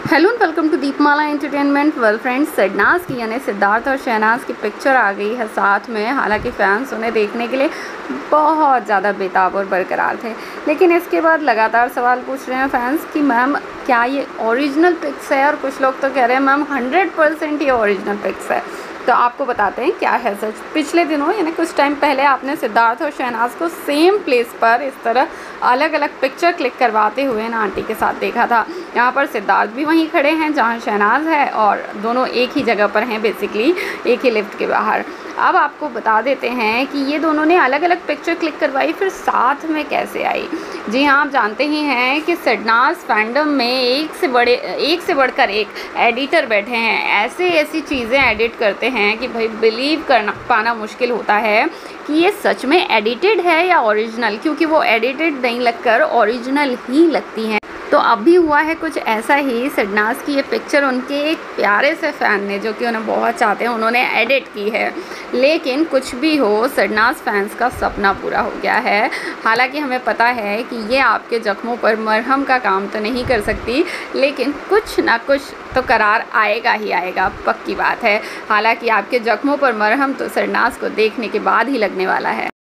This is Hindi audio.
Hello and welcome to Deepmala entertainment. Well friends, सरनाज की यानी सिद्धार्थ और शहनाज की पिक्चर आ गई है साथ में। हालांकि फैंस उन्हें देखने के लिए बहुत ज़्यादा बेताब और बरकरार थे, लेकिन इसके बाद लगातार सवाल पूछ रहे हैं फैंस कि मैम क्या ये ओरिजिनल पिक्स है, और कुछ लोग तो कह रहे हैं मैम 100% ये ओरिजिनल पिक्स है। तो आपको बताते हैं क्या है सच। पिछले दिनों यानी कुछ टाइम पहले आपने सिद्धार्थ और शहनाज को सेम प्लेस पर इस तरह अलग अलग पिक्चर क्लिक करवाते हुए ना आंटी के साथ देखा था। यहाँ पर सिद्धार्थ भी वहीं खड़े हैं जहाँ शहनाज है, और दोनों एक ही जगह पर हैं, बेसिकली एक ही लिफ्ट के बाहर। अब आपको बता देते हैं कि ये दोनों ने अलग अलग पिक्चर क्लिक करवाई, फिर साथ में कैसे आई। जी हाँ, आप जानते ही हैं कि सरनाज फैंडम में एक से बढ़कर एक एडिटर बैठे हैं। ऐसी चीज़ें एडिट करते हैं कि भाई बिलीव करना पाना मुश्किल होता है कि ये सच में एडिटेड है या ओरिजिनल, क्योंकि वो एडिटेड नहीं लगकर ओरिजिनल ही लगती हैं। तो अब भी हुआ है कुछ ऐसा ही। सरनाज की ये पिक्चर उनके एक प्यारे से फ़ैन ने, जो कि उन्हें बहुत चाहते हैं, उन्होंने एडिट की है। लेकिन कुछ भी हो, सरनाज फैंस का सपना पूरा हो गया है। हालांकि हमें पता है कि ये आपके ज़ख्मों पर मरहम का काम तो नहीं कर सकती, लेकिन कुछ ना कुछ तो करार आएगा ही आएगा, पक्की बात है। हालांकि आपके ज़ख्मों पर मरहम तो सरनाज को देखने के बाद ही लगने वाला है।